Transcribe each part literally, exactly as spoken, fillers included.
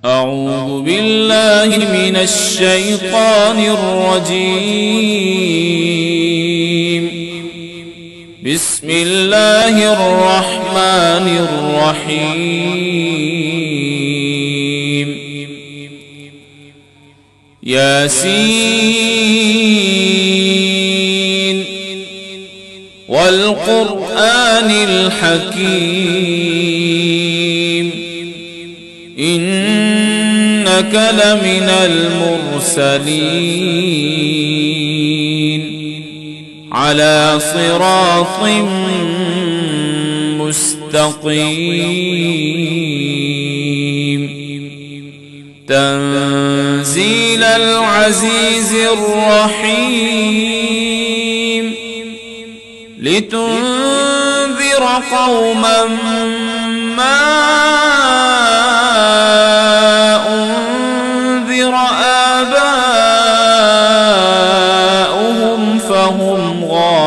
أعوذ بالله من الشيطان الرجيم. بسم الله الرحمن الرحيم. ياسين والقرآن الحكيم إنك لمن المرسلين على صراط مستقيم تنزيل العزيز الرحيم لتنذر قوما ما أنذر آباؤهم فهم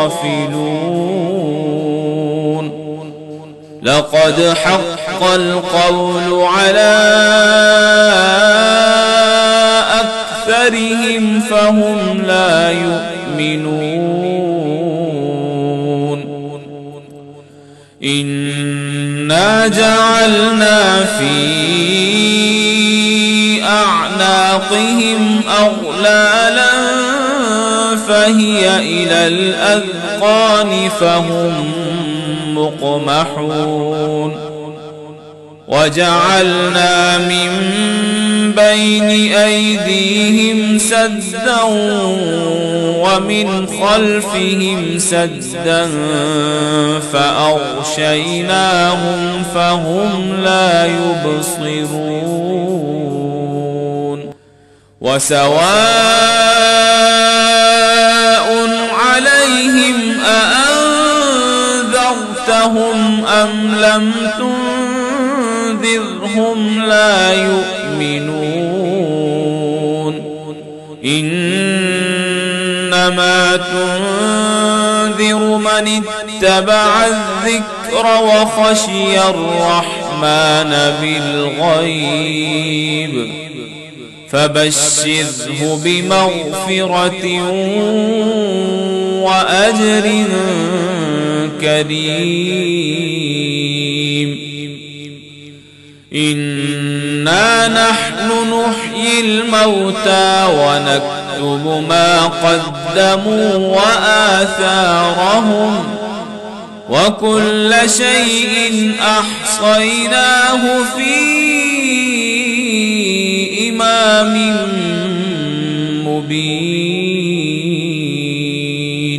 غافلون. لقد حق القول على أكثرهم فهم لا يؤمنون. إنا جعلنا في أعناقهم أغلالا فهي إلى الأذقان فهم مقمحون. وجعلنا من بين أيديهم سدا ومن خلفهم سدا فأغشيناهم فهم لا يبصرون. وسواء عليهم أأنذرتهم أم لم تنذرهم لا يؤمنون. إنما تنذر من اتبع الذكر وخشي الرحمن بالغيب فبشره بمغفرة وأجر كريم. إنا نحن نحيي الموتى ونكتب ما قدموا وآثارهم وكل شيء أحصيناه في إمام مبين.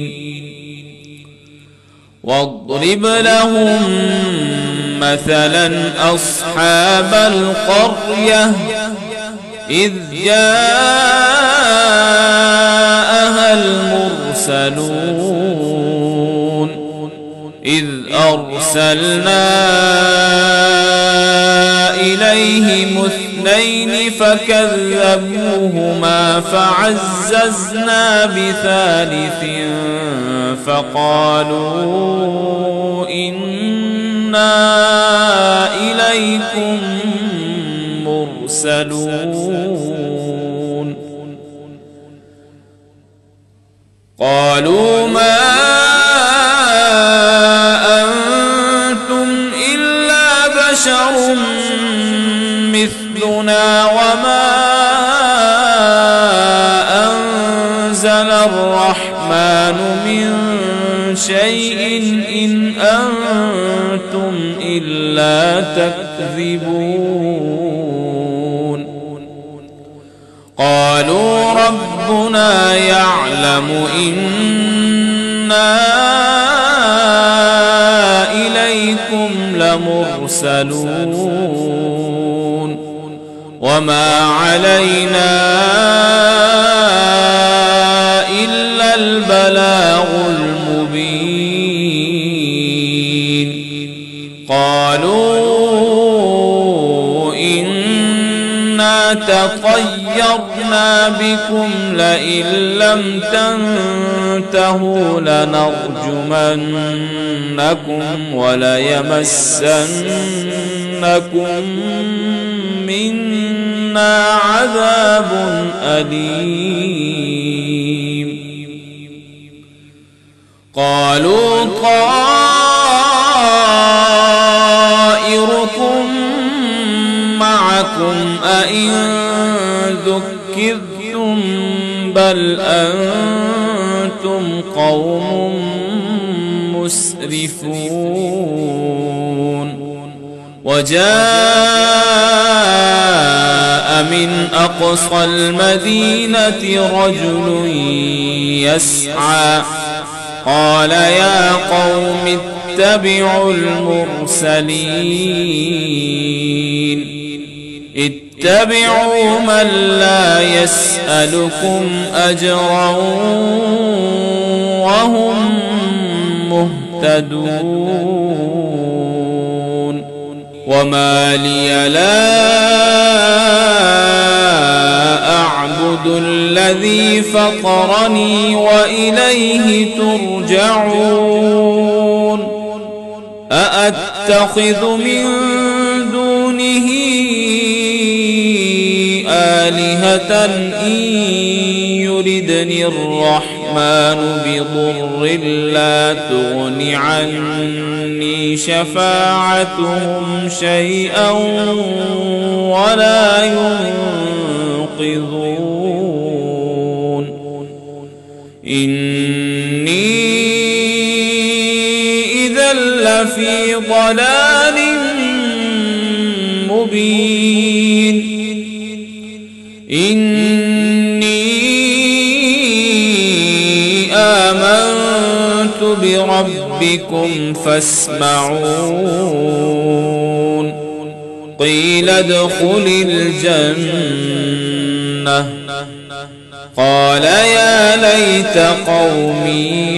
واضرب لهم مثلا أصحاب القرية إذ جاءها المرسلون إذ أرسلنا إليهم اثنين فكذبوهما فعززنا بثالث فقالوا إنا إليكم مرسلون. قالوا ما أنتم إلا بشر مثلنا وما أنزل الرحمن من شيء إن أنتم إلا تكذبون. قالوا ربنا يعلم إنا إليكم لمرسلون وما علينا إلا البلاغ المبين. قالوا إنا تطيرنا بكم لئن لم تنتهوا لنرجمنكم وليمسنكم منا عذاب أليم. قالوا طائركم معكم أئن ذكرتم بل أنتم قوم مسرفون. وجاء من أقصى المدينة رجل يسعى قال يا قوم اتبعوا المرسلين اتبعوا من لا يسألكم أجرا وهم مهتدون. وما لي لا أعبد الذي فطرني وإليه ترجعون. أأتخذ من دونه آلهة إن يردني الرحمن بضر لا تغن عني شفاعتهم شيئا ولا ينقذون. إني إذا لفي ضلال مبين. إني آمنت بربكم فاسمعون. قيل ادخل الجنة قال يا ليت قومي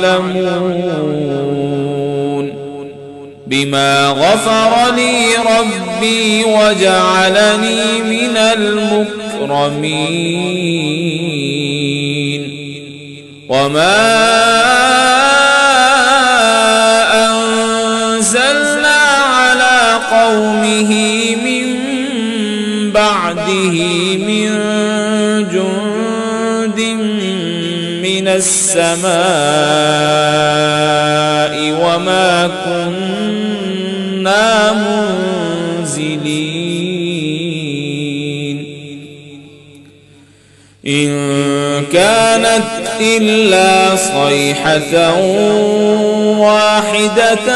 يعلمون بما غفر لي ربي وجعلني من المكرمين. وما أنزلنا على قومه من بعده من جند من السماء وما كنا منزلين. إن كانت إلا صيحة واحدة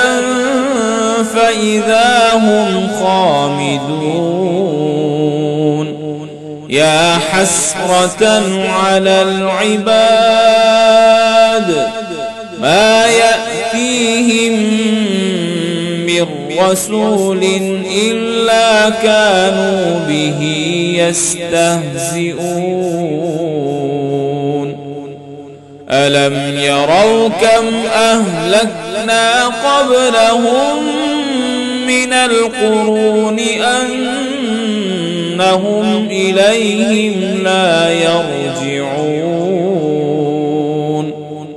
فإذا هم خامدون. يا حسرة على العباد ما يأتيهم من رسول إلا كانوا به يستهزئون. ألم يروا كم أهلكنا قبلهم من القرون أنهم إليهم لا يرجعون.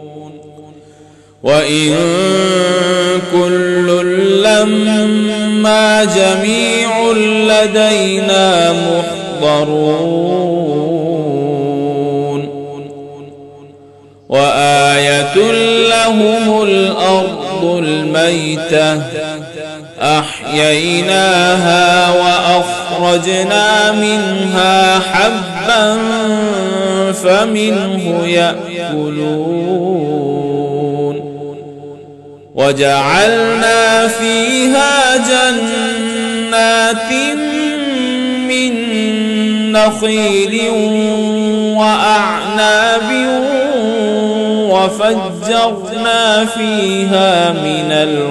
وإن كل لما جميع لدينا محضرون. وآية لهم الأرض الميتة أحييناها وأخرجنا منها حبا فمنه يأكلون. وجعلنا فيها جنات من نخيل وأعناب وفجرنا فيها من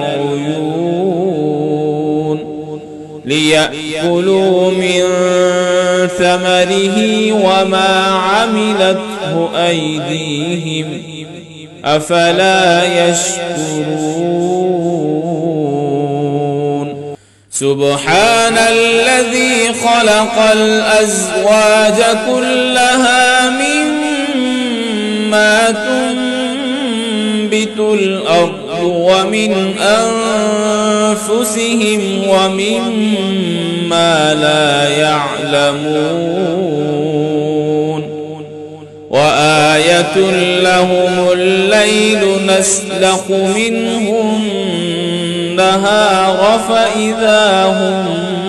العيون ليأكلوا من ثمره وما عملته أيديهم أفلا يشكرون. سبحان الذي خلق الأزواج كلها مما تنبت الأرض ومن أنفسهم ومما ما لا يعلمون وآية لهم الليل نسلخ منه النهار فإذا هم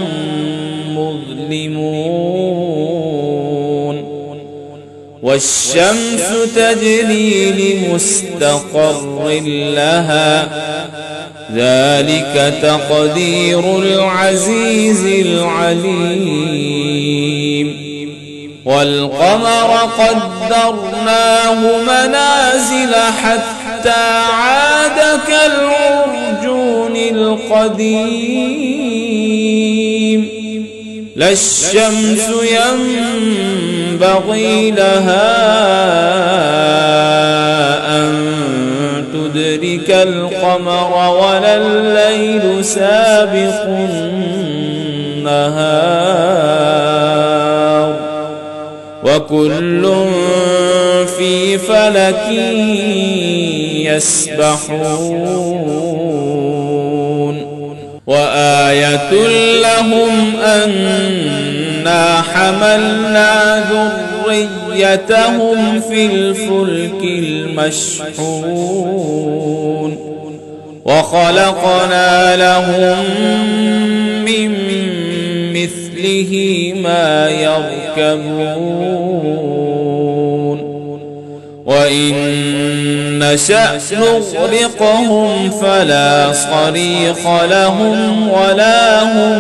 مظلمون والشمس تجري لمستقر لها ذلك تقدير العزيز العليم والقمر قدرناه منازل حتى عاد كالعرجون القديم لا الشمس ينبغي لها أن تدرك القمر ولا الليل سابق النهار وكل في فلك يسبحون وآية لهم أنا حملنا ذريتهم في الفلك المشحون وخلقنا لهم من مثله ما يركبون وإن نشأ نغرقهم فلا صريخ لهم ولا هم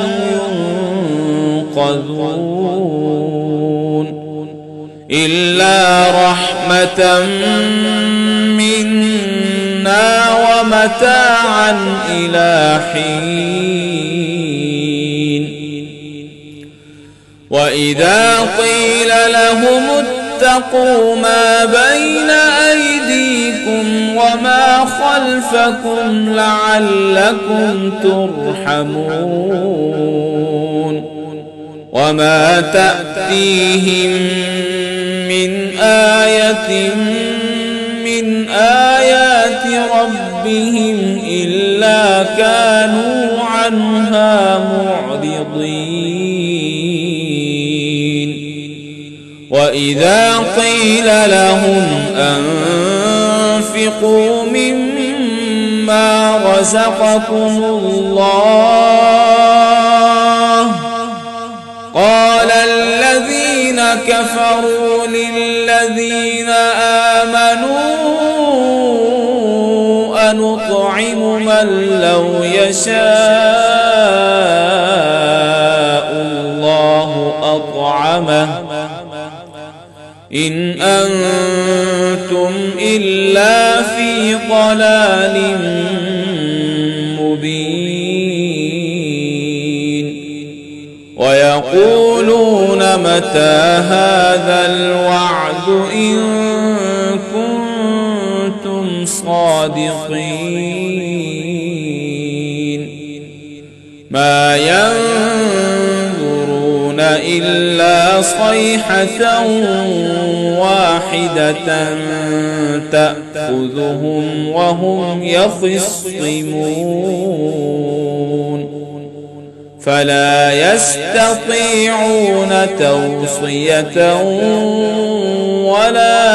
ينقذون إلا رحمة منا ومتاعا إلى حين وإذا قيل لهم اتقوا ما بين أيديكم وما خلفكم لعلكم ترحمون وما تأتيهم من آية من آيات ربهم إلا كانوا عنها معرضين وإذا قيل لهم أنفقوا مما رزقكم الله قال الذين كفروا للذين آمنوا أنطعم من لو يشاء الله أطعمه إن أنتم إلا في ضلال مبين ويقولون متى هذا الوعد إن كنتم صادقين ما ينظرون إلا صيحة واحدة تأخذهم وهم يخصمون فلا يستطيعون توصية ولا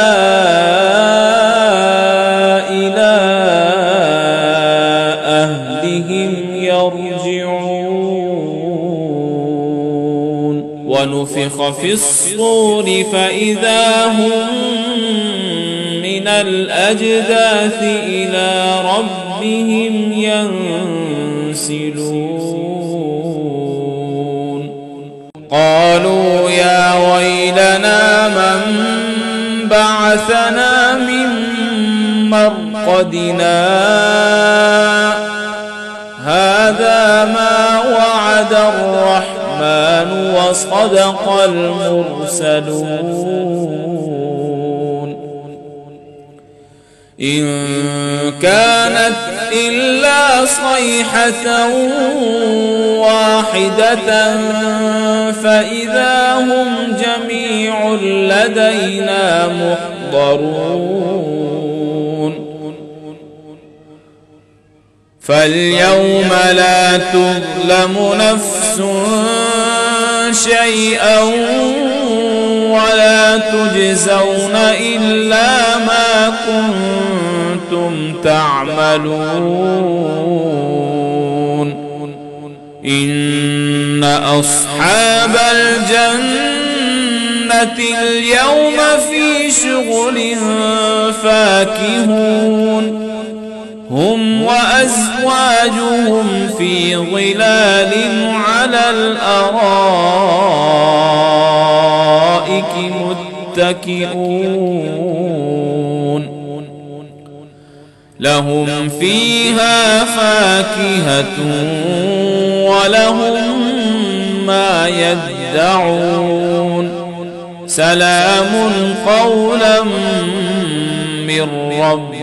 إلى أهلهم يرجعون ونفخ في الصور فإذا هم من الأجداث إلى ربهم ينسلون قالوا يا ويلنا من بعثنا من مرقدنا هذا ما وعد الرحمن وصدق المرسلون إن كانت إلا صيحة واحدة فإذا هم جميع لدينا محضرون فاليوم لا تظلم نفس شيئا ولا تجزون إلا ما كنتم تعملون إن أصحاب الجنة اليوم في شغل فاكهون هم وأزواجهم في ظلال على الأرائك متكئون لهم فيها فاكهة ولهم ما يدعون سلام قولا من رب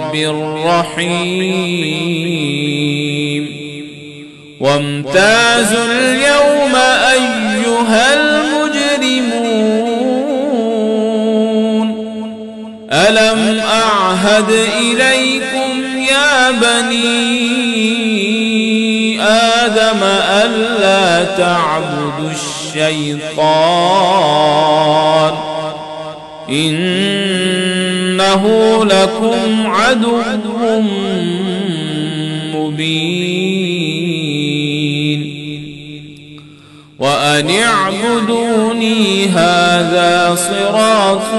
رحيم وامتازوا اليوم أيها المجرمون ألم أعهد إليكم يا بني آدم ألا تعبدوا الشيطان إنه لكم عدو مبين وأن اعبدوني هذا صراط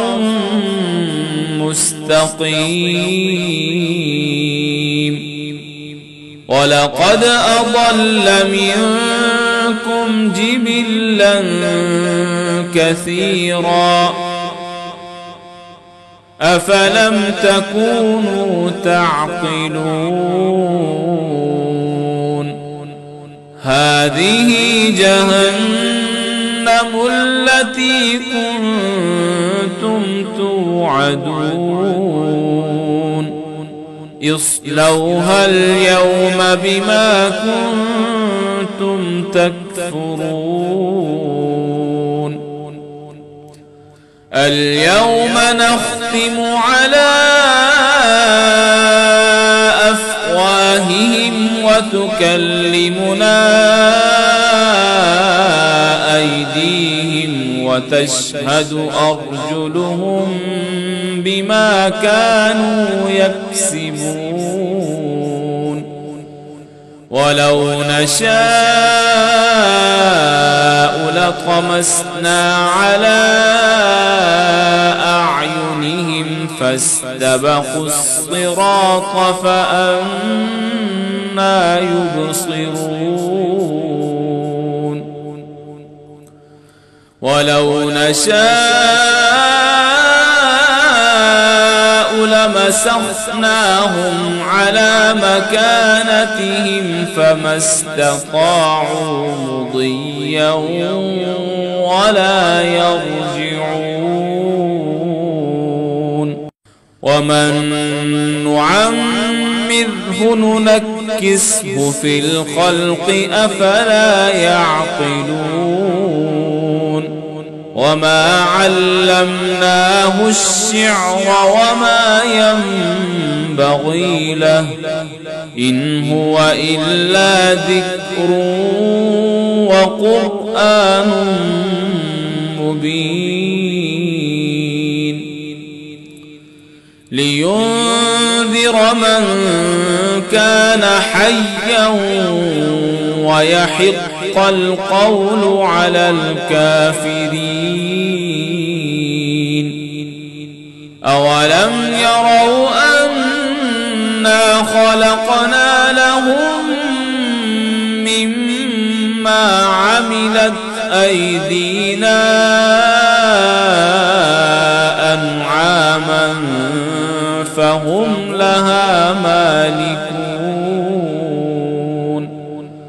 مستقيم ولقد أضل منكم جبلا كثيرا أفلم تكونوا تعقلون هذه جهنم التي كنتم توعدون اصلوها اليوم بما كنتم تكفرون اليوم نختم على أفواههم وتكلمنا أيديهم وتشهد أرجلهم بما كانوا يكسبون ولو نشاء لطمسنا على أعينهم فاستبقوا الصراط فأنى يبصرون ولو نشاء لمسخناهم على مكانتهم فما استطاعوا مضيا ولا يرجعون ومن نعمره ننكسه في الخلق أفلا يعقلون وما علمناه الشعر وما ينبغي له إن هو إلا ذكر وقرآن مبين لينذر من كان حيا ويحق القول على الكافرين أولم يروا أنا خلقنا لهم مما عملت أيدينا أنعاما فهم لها مالكون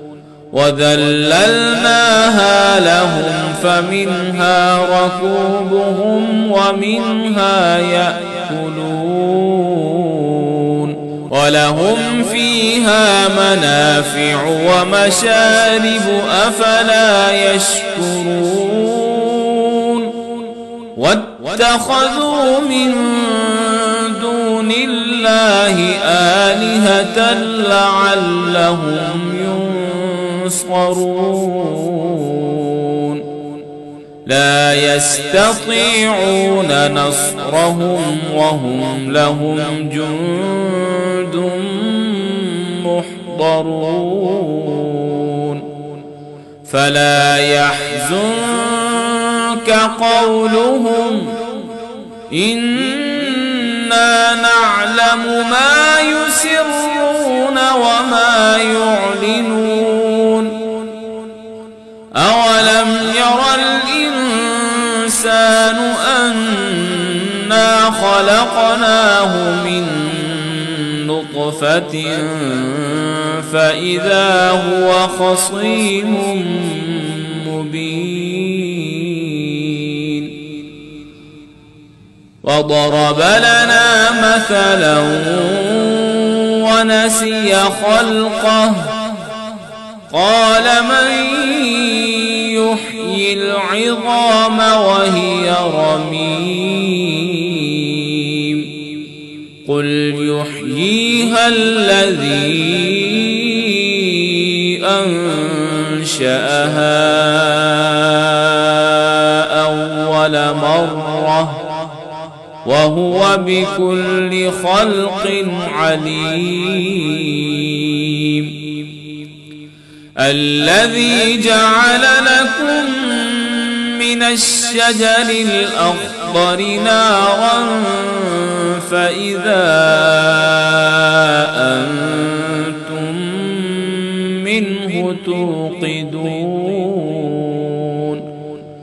وذللناها لهم فمنها ركوبهم ومنها يأكلون ولهم فيها منافع ومشارب أفلا يشكرون واتخذوا من دون الله آلهة لعلهم ينصرون لا يستطيعون نصرهم وهم لهم جند محضرون فلا يحزنك قولهم إنا نعلم ما يسرون وما يعلنون أولم ير الإنسان أنا خلقناه من نطفة فإذا هو خصيم مبين وضرب لنا مثلا ونسي خلقه قال من يحيي العظام وهي رميم قل يحييها الذي أنشأها أول مرة وهو بكل خلق عليم الذي جعل لكم من الشجر الأخضر نارا فإذا أنتم منه توقدون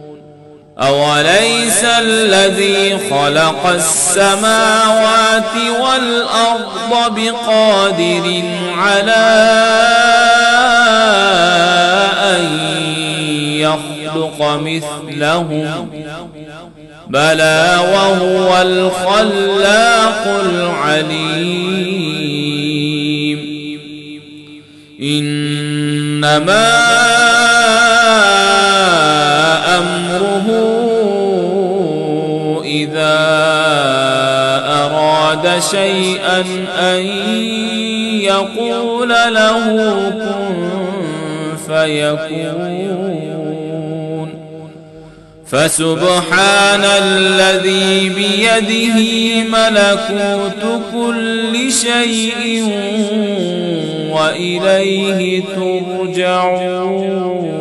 أوليس الذي خلق السماوات والأرض بقادر على أن يخلق مثلهم بلى وهو الخلاق العليم إنما أمره إذا أراد شيئا أن يقول له كن فيكون فسبحان الذي بيده ملكوت كل شيء وإليه ترجعون.